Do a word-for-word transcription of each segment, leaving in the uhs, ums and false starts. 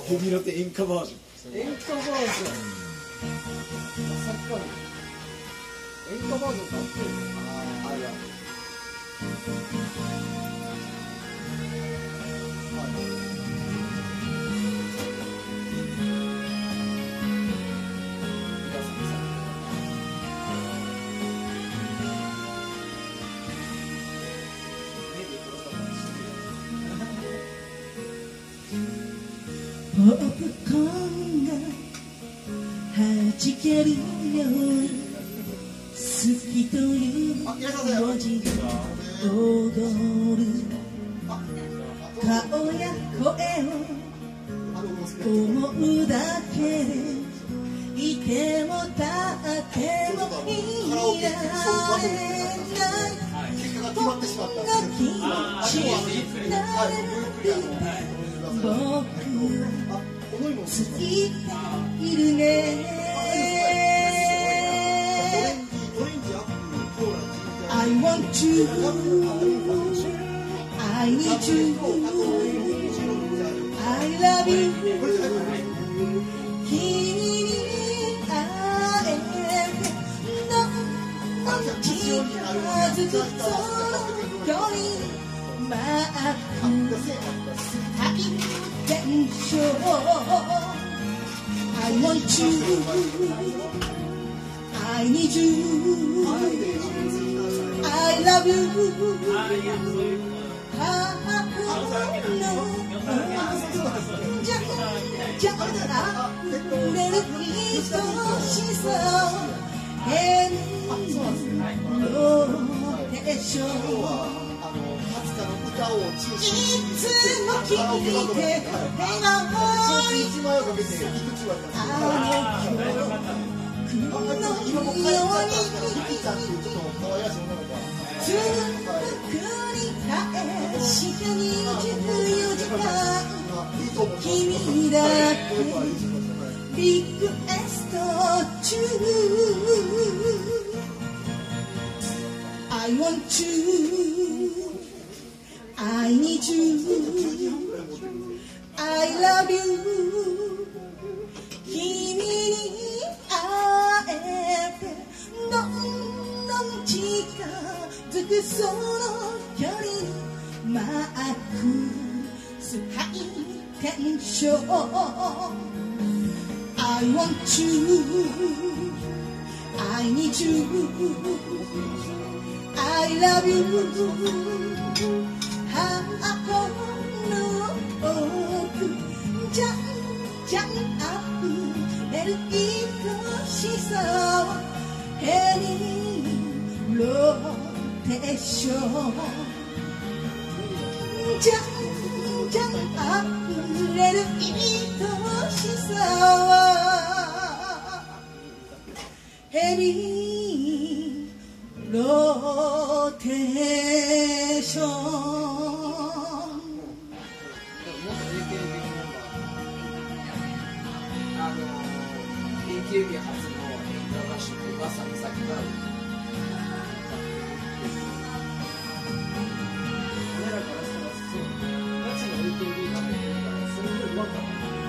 ヘビロテ演歌バージョン。 演歌バージョン。まさかの演歌バージョンってあってるの？ああ、あるある。 ポップコーンが弾けるように好きという文字が踊る顔や声を思うだけでいても立ってもいられないこんな気持ちになれる僕ついているね I want you I need you I love you 君に会えてどんどん近づくと距離マーク最天章 I want you I need you I love you ハートのじゃじゃあ触れる愛しさ変のでしょういつも聞いて笑顔にあの曲のようにつくり返したにじゅうよじかん君だけリクエスト中 I want you I need you I love you 君に会えてどんどん近づくその距離マーク最天章 I want you I need you I love youハートの奥じゃんじゃん溢れる愛しさをヘリローテーションじゃんじゃん溢れる愛しさをヘリローテーションエーケービー 初の演歌合宿がさみさきが俺らからしたらそうガチの エーケービー が入ってるからそれより分かる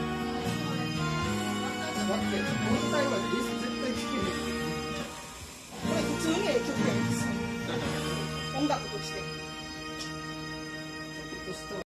だって本体はリスト絶対聴けないこれ普通にええ曲やんですよ音楽として